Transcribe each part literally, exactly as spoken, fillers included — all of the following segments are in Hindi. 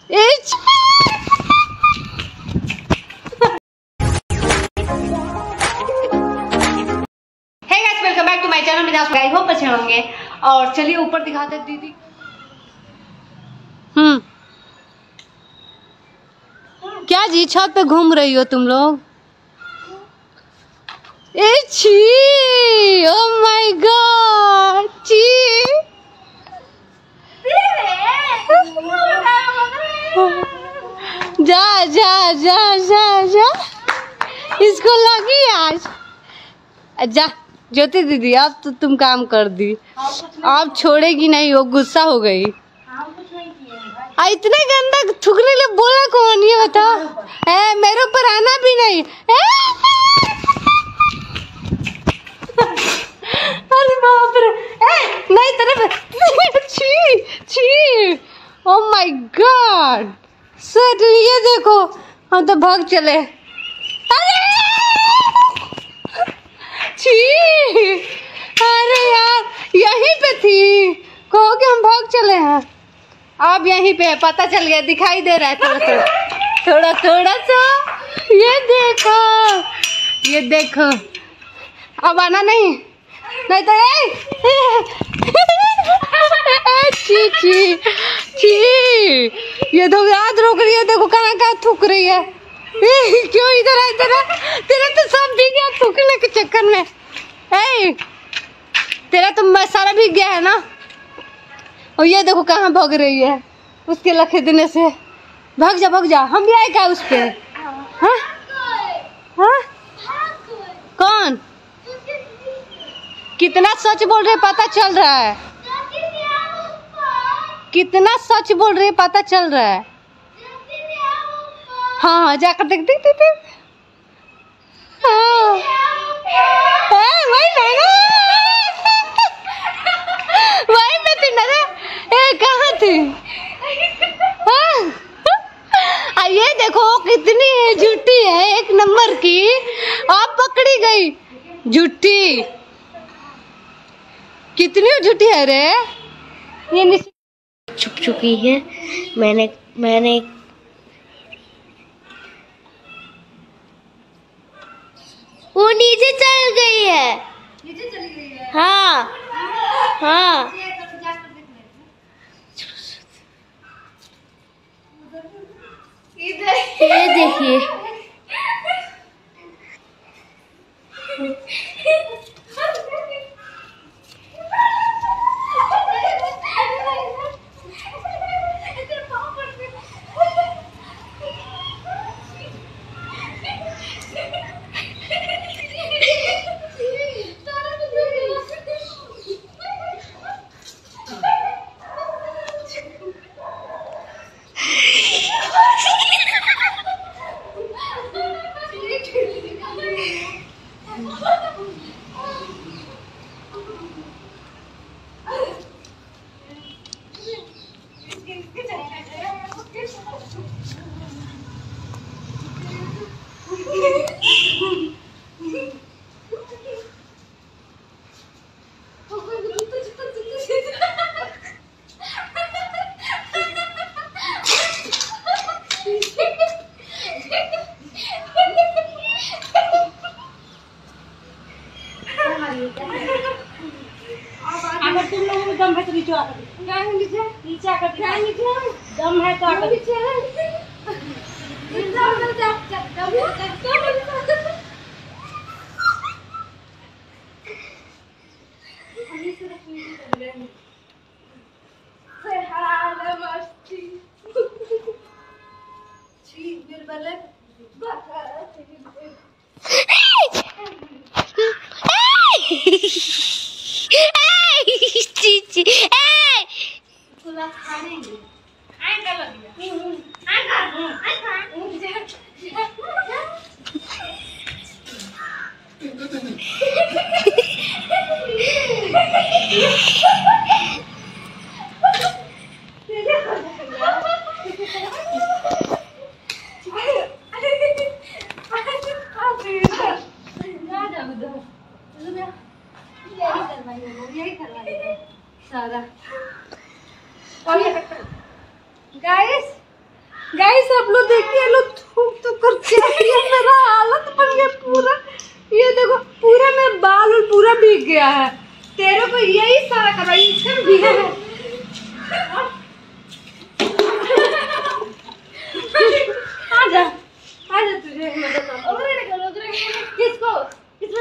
Etch welcome back to my channel. मैं आई होप अच्छे होंगे। और चलिए ऊपर दिखाते दीदी। हम्म क्या जी छत पे घूम रही हो तुम लोग? छी, ओह माय गॉड, छी। जा जा जा जा जा, इसको लगी आज। जा ज्योति दीदी, अब तो तुम काम कर दी, अब छोड़ेगी नहीं, वो गुस्सा हो गई। आ, इतने गंदा थूकने लिए बोला कौन, ये बताओ? है मेरे ऊपर आना भी नहीं। अरे बाप रे, नहीं तरफ। छी छी, ओह माय गॉड। सर ये देखो, हम तो भाग चले। छी, अरे यार यहीं पे थी, कहो कि हम भाग चले हैं। अब यहीं पे पता चल गया, दिखाई दे रहा है थोड़ा थोड़ा थोड़ा थोड़ा सा। ये देखो, ये देखो, अब आना नहीं, नहीं तो छी छी छी। ये तो याद रोक रही है, देखो कहाँ कहाँ थूक रही है। क्यों इधर है, इधर है? तेरा तो सब भीग गया थूकने के चक्कर में। ए, तेरा तो सारा भीग गया है ना। और ये देखो कहाँ भाग रही है, उसके लखेदने से। भाग जा भाग जा, हम भी आए क्या उस पे? हाँ हाँ, कौन? कितना सच बोल रहे पता चल रहा है, कितना सच बोल रहे पता चल रहा है। हाँ हाँ जाकर देख देख देख देख। हाँ वही ना, वही में थी ना। ए कहाँ थी? हाँ ये देखो कितनी झूठी है, एक नंबर की। आप पकड़ी गई झूठी, कितनी झूठी है रे। ये छुप चुकी है। मैंने मैंने वो नीचे चल गई है। नीचे चली गई है? हाँ हाँ, ये देखिए। अगर तुम लोगों में दम है तो नीचे आकर नीचे नीचे आकर नीचे दम है तो आकर नीचे सारा गाइस गाइस आप लोग देखिए, लोग थूक थूक कर क्या किया, मेरा हालत बन गया पूरा। ये देखो पूरा मेरा बाल और पूरा भीग गया है। तेरे को यही सारा करा, इससे भी भीगा है। आजा आजा, तुझे मदद कर। किसको किसको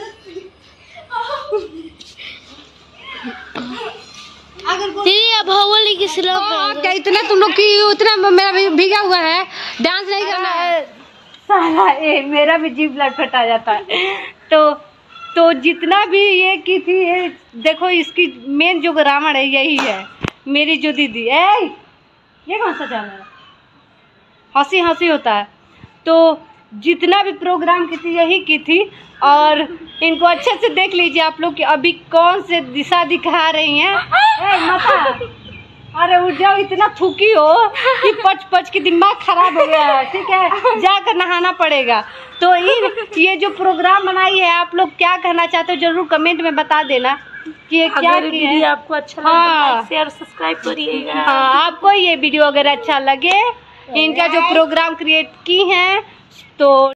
अगर अब होली की स्लो क्या इतना तुम लोग की उतना मेरा भी भीगा हुआ है, डांस नहीं करना है साला। ए, मेरा भी जीभ लटपट आ जाता है। तो तो जितना भी ये की थी, ये देखो इसकी मेन जो रावण है यही है, मेरी जो दीदी है। ये कौन सा चैनल है? हंसी हंसी होता है। तो जितना भी प्रोग्राम की थी यही की थी। और इनको अच्छे से देख लीजिए आप लोग कि अभी कौन से दिशा दिखा रही हैं। ए, माता, अरे उठ जाओ, इतना थूकी हो कि पच पच के दिमाग खराब हो गया है। ठीक है, जाकर नहाना पड़ेगा। तो इन ये जो प्रोग्राम बनाई है, आप लोग क्या कहना चाहते हो जरूर कमेंट में बता देना कि ये क्या वीडियो आपको अच्छा लगे। हाँ, शेयर सब्सक्राइब करिएगा। हाँ, आपको ये वीडियो अगर अच्छा लगे, इनका जो प्रोग्राम क्रिएट की है तो